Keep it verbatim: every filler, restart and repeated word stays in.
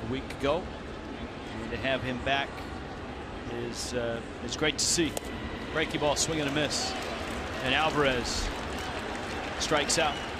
a week ago. And to have him back is uh, is great to see. Breaking ball, swing and a miss, and Alvarez strikes out.